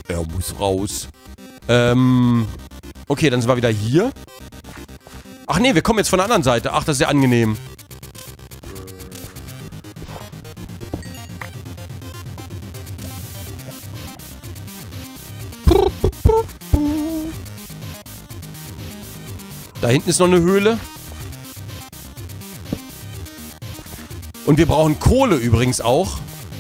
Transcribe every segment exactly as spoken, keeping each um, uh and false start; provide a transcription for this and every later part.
Er muss raus. Ähm. Okay, dann sind wir wieder hier. Ach nee, wir kommen jetzt von der anderen Seite. Ach, das ist ja angenehm. Da hinten ist noch eine Höhle. Und wir brauchen Kohle übrigens auch.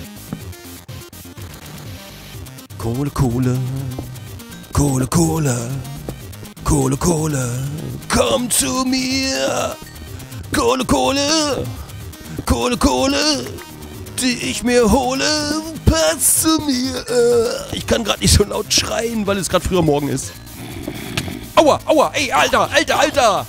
Kohle, Kohle. Kohle, Kohle. Kohle, Kohle. Komm zu mir. Kohle, Kohle. Kohle, Kohle. Die ich mir hole. Pass zu mir. Ich kann gerade nicht so laut schreien, weil es gerade früher Morgen ist. Aua, aua. Ey, Alter, Alter, Alter.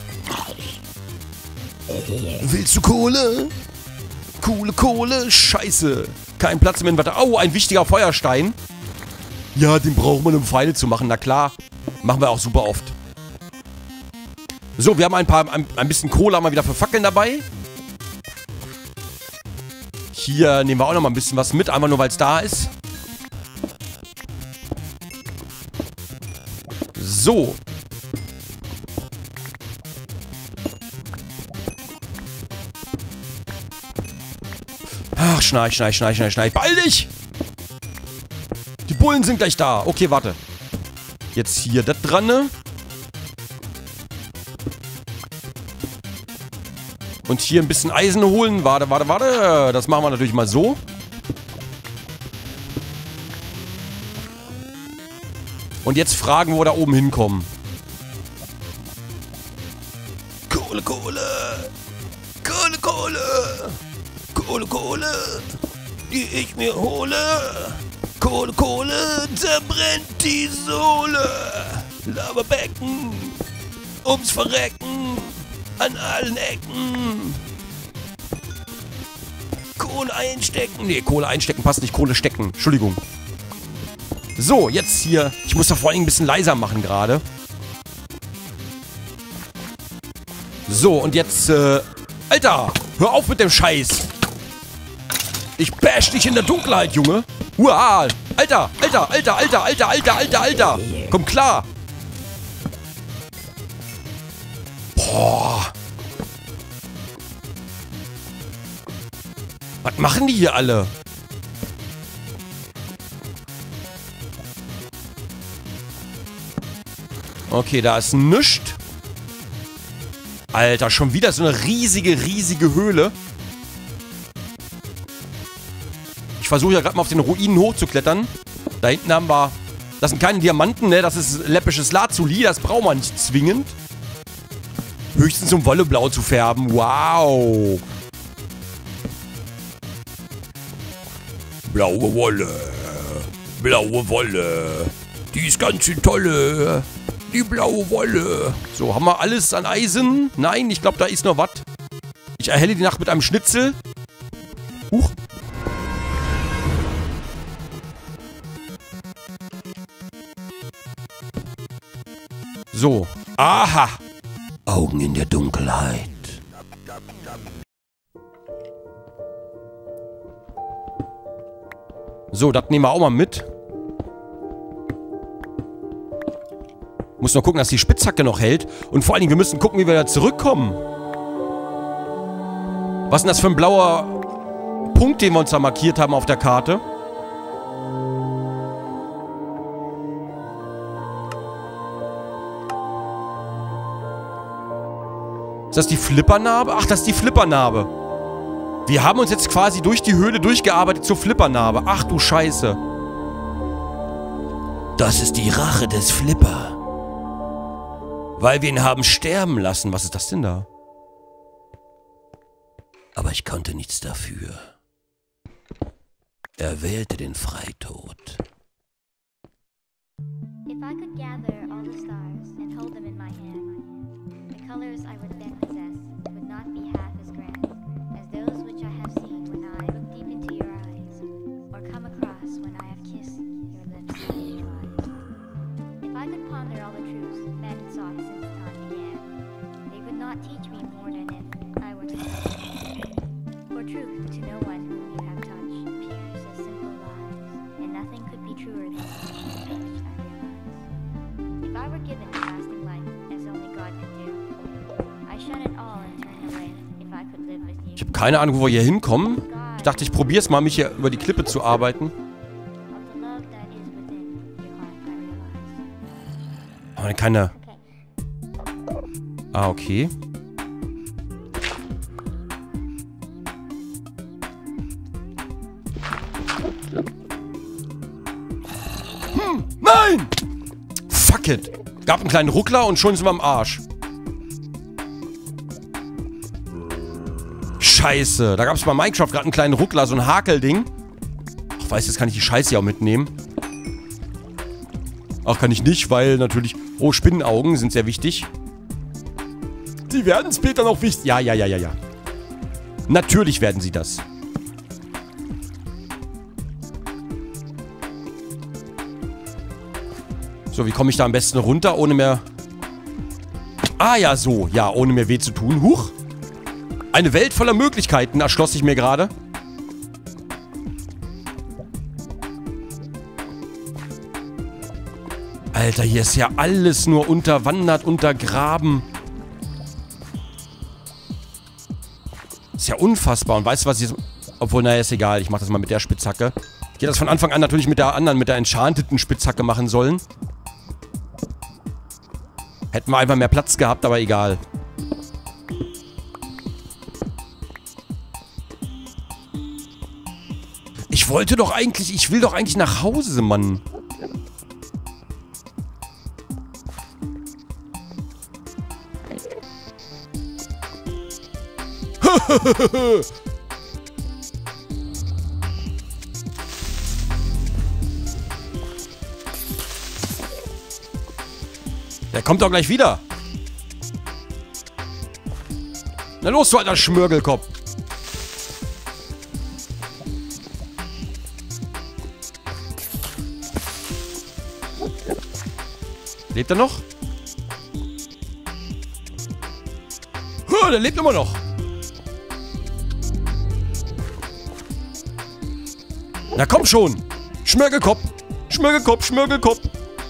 Willst du Kohle? Kohle, Kohle. Scheiße. Kein Platz im Inventar. Au, ein wichtiger Feuerstein. Ja, den braucht man, um Pfeile zu machen. Na klar. Machen wir auch super oft. So, wir haben ein paar, ein, ein bisschen Kohle haben wir wieder für Fackeln dabei. Hier nehmen wir auch noch mal ein bisschen was mit, einfach nur, weil es da ist. So. Ach, schnarch, schnarch, schnarch, schnarch, schnarch. Beeil dich! Die Bullen sind gleich da. Okay, warte. Jetzt hier das dran, ne? Und hier ein bisschen Eisen holen. Warte, warte, warte. Das machen wir natürlich mal so. Und jetzt fragen, wo wir da oben hinkommen. Kohle, Kohle. Kohle, Kohle. Kohle, Kohle. Die ich mir hole. Kohle, Kohle. Da brennt die Sohle. Lavabecken. Ums Verrecken. An allen Ecken. Kohle einstecken. Nee, Kohle einstecken passt nicht. Kohle stecken. Entschuldigung. So, jetzt hier. Ich muss doch vor allem ein bisschen leiser machen gerade. So, und jetzt, äh... Alter! Hör auf mit dem Scheiß! Ich bash dich in der Dunkelheit, Junge! Uah! Alter! Alter! Alter! Alter! Alter! Alter! Alter! Alter! Komm klar! Boah! Was machen die hier alle? Okay, da ist nichts. Alter, schon wieder so eine riesige, riesige Höhle. Ich versuche ja gerade mal auf den Ruinen hochzuklettern. Da hinten haben wir... Das sind keine Diamanten, ne? Das ist läppisches Lazuli. Das braucht man nicht zwingend. Höchstens um Wolleblau zu färben. Wow. Blaue Wolle. Blaue Wolle. Die ist ganz schön tolle. Die blaue Wolle. So, haben wir alles an Eisen? Nein, ich glaube, da ist noch was. Ich erhelle die Nacht mit einem Schnitzel. Huch. So. Aha. Augen in der Dunkelheit. So, das nehmen wir auch mal mit. Muss noch gucken, dass die Spitzhacke noch hält. Und vor allen Dingen, wir müssen gucken, wie wir da zurückkommen. Was ist denn das für ein blauer Punkt, den wir uns da markiert haben auf der Karte? Ist das die Flippernarbe? Ach, das ist die Flippernarbe. Wir haben uns jetzt quasi durch die Höhle durchgearbeitet zur Flippernarbe. Ach du Scheiße. Das ist die Rache des Flipper. Weil wir ihn haben sterben lassen. Was ist das denn da? Aber ich konnte nichts dafür. Er wählte den Freitod. If I could gather all the stars and hold them in my hand, the colors I would then possess would not be half as grand as those which I have seen when I look deep into your eyes, or come across when I have kissed your lips edgewise. If I could ponder all the truths men sought since time began, they would not teach me more than if I were to say. For truth to no one whom you have touched appears as simple lies, and nothing could be truer than I were given lasting life, as only God can do, I shun it all and turn away, if I could live with you. Ich habe keine Ahnung, wo wir hier hinkommen. Ich dachte, ich probiere es mal, mich hier über die Klippe zu arbeiten. Aber keine... Ah, okay. Hm, nein! Fuck it. Gab einen kleinen Ruckler und schon sind wir am Arsch. Scheiße. Da gab es bei Minecraft gerade einen kleinen Ruckler, so ein Hakelding. Ach, weiß, jetzt kann ich die Scheiße ja auch mitnehmen. Ach, kann ich nicht, weil natürlich... Oh, Spinnenaugen sind sehr wichtig. Die werden später noch wichtig. Ja, ja, ja, ja, ja. Natürlich werden sie das. So, wie komme ich da am besten runter, ohne mehr... Ah, ja, so. Ja, ohne mir weh zu tun. Huch. Eine Welt voller Möglichkeiten erschloss sich mir gerade. Alter, hier ist ja alles nur unterwandert, untergraben. Ist ja unfassbar. Und weißt du, was ich jetzt... Obwohl, naja, ist egal. Ich mach das mal mit der Spitzhacke. Ich hätte das von Anfang an natürlich mit der anderen, mit der enchanteten Spitzhacke machen sollen. Hätten wir einfach mehr Platz gehabt, aber egal. Ich wollte doch eigentlich... Ich will doch eigentlich nach Hause, Mann. Der kommt doch gleich wieder. Na los, du alter Schmörgelkopf. Lebt er noch? Huh, der lebt immer noch. Na komm schon. Schmörgelkopf. Schmörgelkopf, Schmörgelkopf.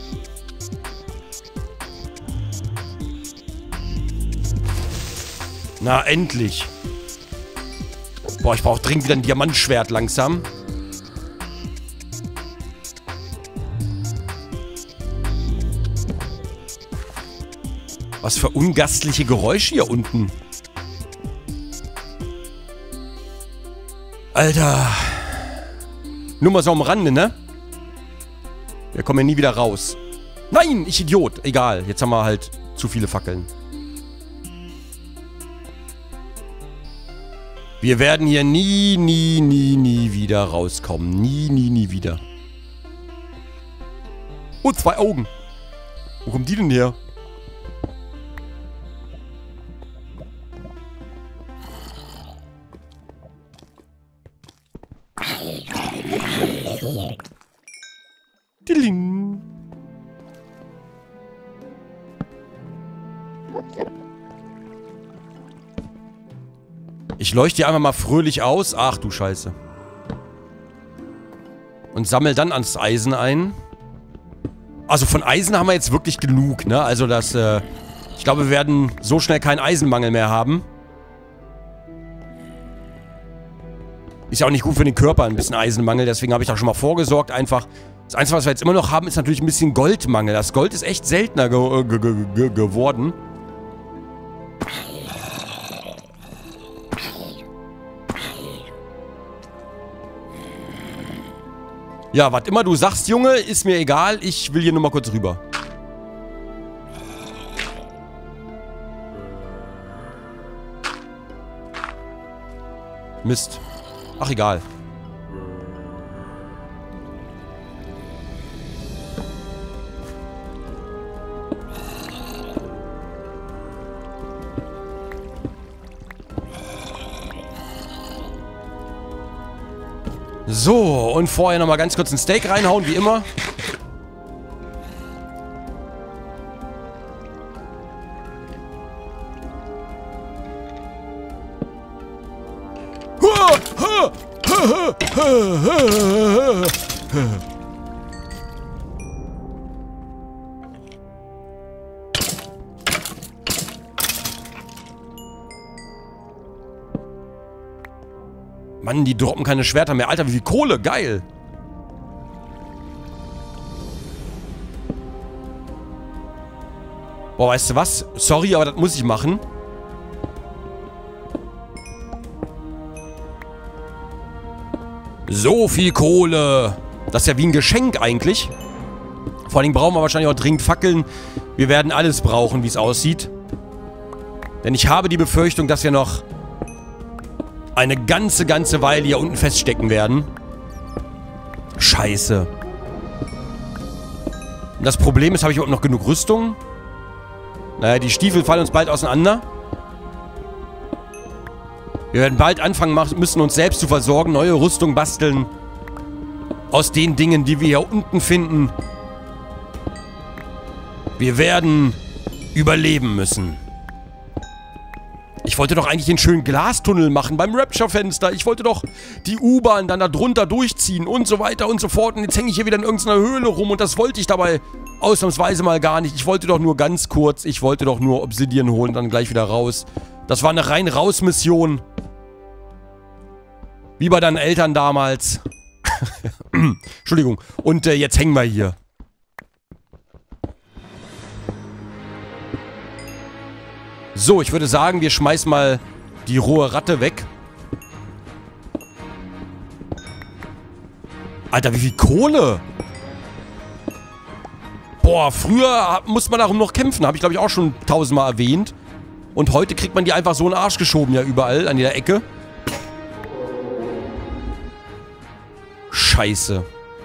Na, endlich. Boah, ich brauche dringend wieder ein Diamantschwert langsam. Was für ungastliche Geräusche hier unten. Alter. Nur mal so am Rande, ne? Wir kommen ja nie wieder raus. Nein, ich Idiot. Egal, jetzt haben wir halt zu viele Fackeln. Wir werden hier nie, nie, nie, nie wieder rauskommen. Nie, nie, nie wieder. Oh, zwei Augen. Wo kommen die denn her? Dilling. Ich leuchte hier einfach mal fröhlich aus. Ach du Scheiße. Und sammel dann ans Eisen ein. Also von Eisen haben wir jetzt wirklich genug, ne? Also das, äh... ich glaube, wir werden so schnell keinen Eisenmangel mehr haben. Ist ja auch nicht gut für den Körper, ein bisschen Eisenmangel. Deswegen habe ich da schon mal vorgesorgt. Einfach, das Einzige, was wir jetzt immer noch haben, ist natürlich ein bisschen Goldmangel. Das Gold ist echt seltener ge ge ge ge geworden. Ja, was immer du sagst, Junge, ist mir egal. Ich will hier nur mal kurz rüber. Mist. Ach, egal. So, und vorher nochmal ganz kurz ein Steak reinhauen, wie immer. Mann, die droppen keine Schwerter mehr. Alter, wie viel Kohle. Geil. Boah, weißt du was? Sorry, aber das muss ich machen. So viel Kohle. Das ist ja wie ein Geschenk eigentlich. Vor allem brauchen wir wahrscheinlich auch dringend Fackeln. Wir werden alles brauchen, wie es aussieht. Denn ich habe die Befürchtung, dass wir noch eine ganze, ganze Weile hier unten feststecken werden. Scheiße. Und das Problem ist, habe ich überhaupt noch genug Rüstung? Naja, die Stiefel fallen uns bald auseinander. Wir werden bald anfangen müssen, uns selbst zu versorgen, neue Rüstung basteln. Aus den Dingen, die wir hier unten finden. Wir werden überleben müssen. Ich wollte doch eigentlich den schönen Glastunnel machen beim Rapture-Fenster. Ich wollte doch die U-Bahn dann da drunter durchziehen und so weiter und so fort. Und jetzt hänge ich hier wieder in irgendeiner Höhle rum und das wollte ich dabei ausnahmsweise mal gar nicht. Ich wollte doch nur ganz kurz, ich wollte doch nur Obsidian holen und dann gleich wieder raus. Das war eine rein raus Mission. Wie bei deinen Eltern damals. Entschuldigung. Und äh, jetzt hängen wir hier. So, ich würde sagen, wir schmeißen mal die rohe Ratte weg. Alter, wie viel Kohle! Boah, früher musste man darum noch kämpfen. Habe ich, glaube ich, auch schon tausendmal erwähnt. Und heute kriegt man die einfach so in den Arsch geschoben, ja, überall, an jeder Ecke. Scheiße.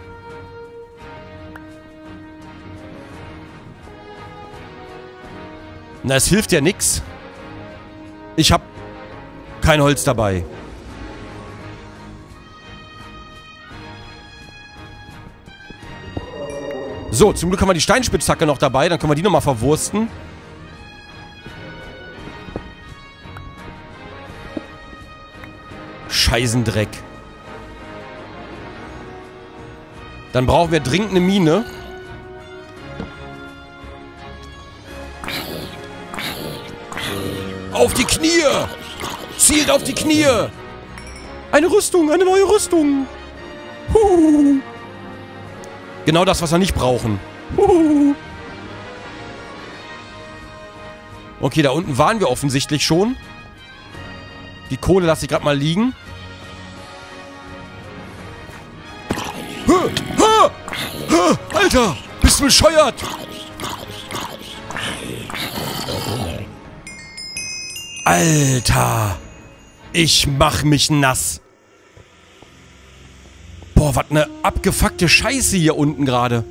Na, es hilft ja nix. Ich hab kein Holz dabei. So, zum Glück haben wir die Steinspitzhacke noch dabei. Dann können wir die nochmal verwursten. Scheißendreck. Dann brauchen wir dringend eine Mine. Auf die Knie! Zielt auf die Knie! Eine Rüstung, eine neue Rüstung! Huhuhu. Genau das, was wir nicht brauchen. Huhuhu. Okay, da unten waren wir offensichtlich schon. Die Kohle lasse ich gerade mal liegen. Alter! Bist du bescheuert? Alter! Ich mach mich nass. Boah, was ne abgefuckte Scheiße hier unten gerade.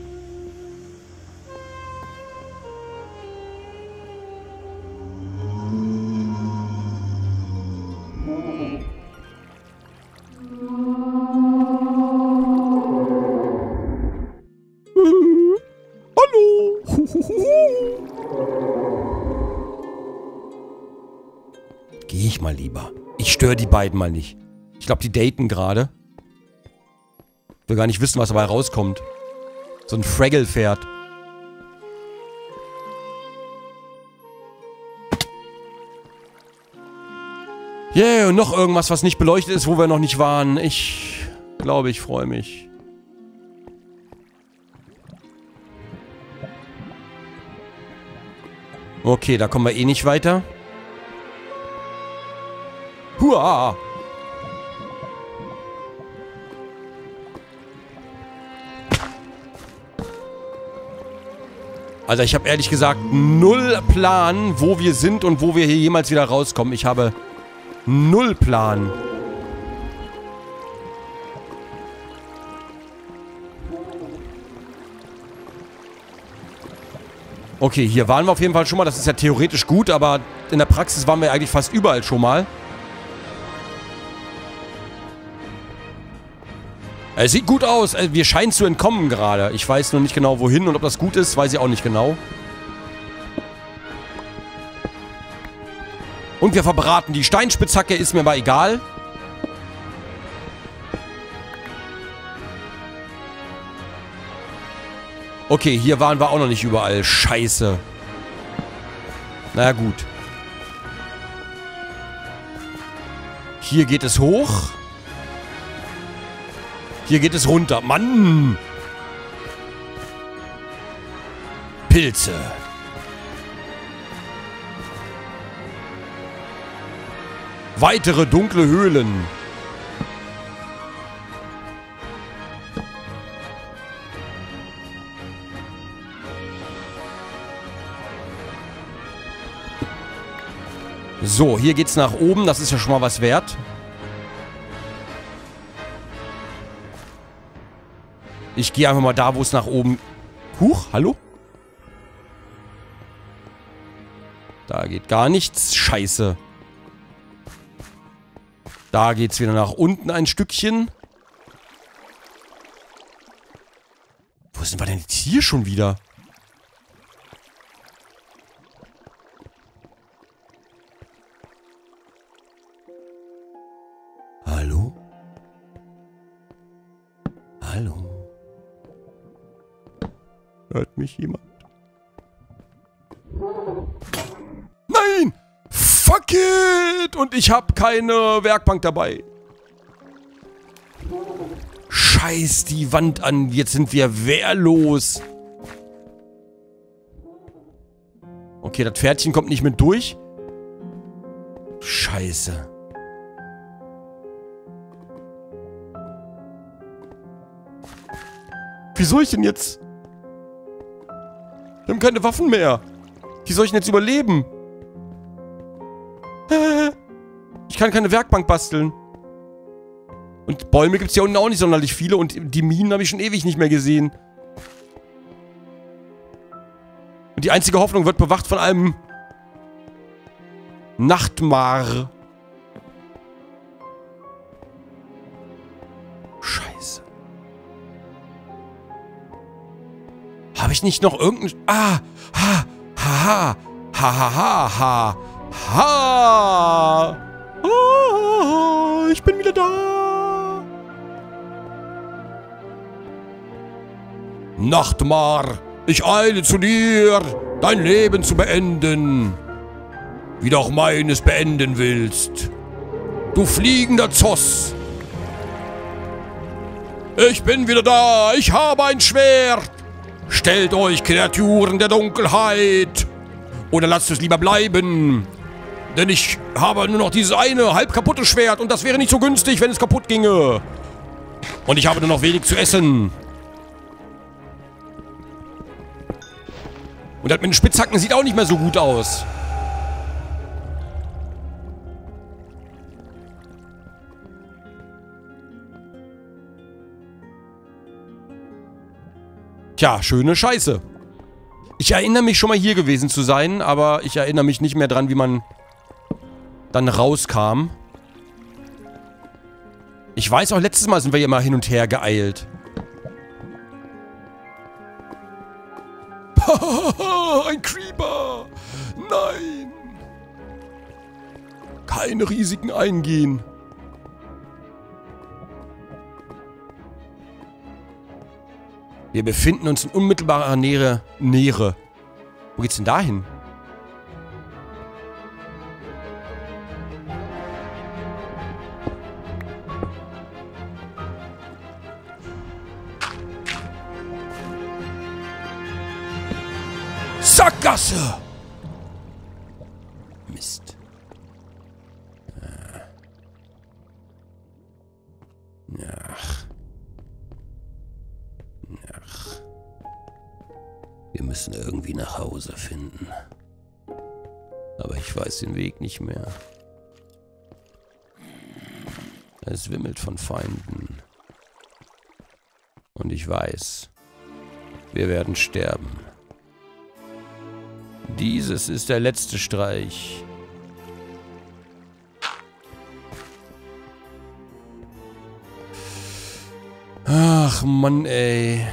Geh ich mal lieber. Ich störe die beiden mal nicht. Ich glaube, die daten gerade. Ich will gar nicht wissen, was dabei rauskommt. So ein Fraggle-Pferd. Yeah, und noch irgendwas, was nicht beleuchtet ist, wo wir noch nicht waren. Ich glaube, ich freue mich. Okay, da kommen wir eh nicht weiter. Hua! Also ich habe ehrlich gesagt null Plan, wo wir sind und wo wir hier jemals wieder rauskommen. Ich habe null Plan. Okay, hier waren wir auf jeden Fall schon mal. Das ist ja theoretisch gut, aber in der Praxis waren wir eigentlich fast überall schon mal. Es sieht gut aus. Wir scheinen zu entkommen gerade. Ich weiß nur nicht genau wohin und ob das gut ist, weiß ich auch nicht genau. Und wir verbraten die Steinspitzhacke, ist mir aber egal. Okay, hier waren wir auch noch nicht überall. Scheiße. Naja, gut. Hier geht es hoch. Hier geht es runter. Mann! Pilze. Weitere dunkle Höhlen. So, hier geht's nach oben. Das ist ja schon mal was wert. Ich gehe einfach mal da, wo es nach oben... Huch, hallo? Da geht gar nichts. Scheiße. Da geht's wieder nach unten ein Stückchen. Wo sind wir denn jetzt hier schon wieder? Hallo? Hallo? Hört mich jemand? Nein! Fuck it! Und ich habe keine Werkbank dabei. Scheiß die Wand an. Jetzt sind wir wehrlos. Okay, das Pferdchen kommt nicht mit durch. Scheiße. Wie soll ich denn jetzt... Wir haben keine Waffen mehr. Wie soll ich denn jetzt überleben? Ich kann keine Werkbank basteln. Und Bäume gibt es hier unten auch nicht sonderlich viele. Und die Minen habe ich schon ewig nicht mehr gesehen. Und die einzige Hoffnung wird bewacht von einem... Nachtmar. Scheiße. Habe ich nicht noch irgendein... Ah! Ha! Ha! Ha! Ha! Ha! Ha! Ha! Ah, ich bin wieder da! Nachtmar, ich eile zu dir, dein Leben zu beenden. Wie du auch meines beenden willst. Du fliegender Zoss. Ich bin wieder da, ich habe ein Schwert. Stellt euch, Kreaturen der Dunkelheit. Oder lasst es lieber bleiben. Denn ich habe nur noch dieses eine halb kaputte Schwert. Und das wäre nicht so günstig, wenn es kaputt ginge. Und ich habe nur noch wenig zu essen. Und das mit den Spitzhacken sieht auch nicht mehr so gut aus. Tja, schöne Scheiße. Ich erinnere mich schon mal hier gewesen zu sein, aber ich erinnere mich nicht mehr dran, wie man dann rauskam. Ich weiß auch, letztes Mal sind wir hier mal hin und her geeilt. Ein Creeper! Nein! Keine Risiken eingehen. Wir befinden uns in unmittelbarer Nähe. Nähe. Wo geht's denn da hin? Sackgasse! Mist. Ach. Ach. Wir müssen irgendwie nach Hause finden. Aber ich weiß den Weg nicht mehr. Es wimmelt von Feinden. Und ich weiß, wir werden sterben. Dieses ist der letzte Streich. Ach Mann, ey.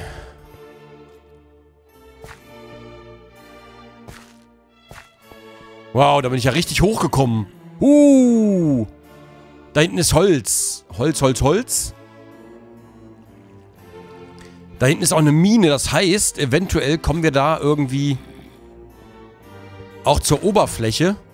Wow, da bin ich ja richtig hochgekommen. Uh. Da hinten ist Holz. Holz, Holz, Holz. Da hinten ist auch eine Mine. Das heißt, eventuell kommen wir da irgendwie auch zur Oberfläche.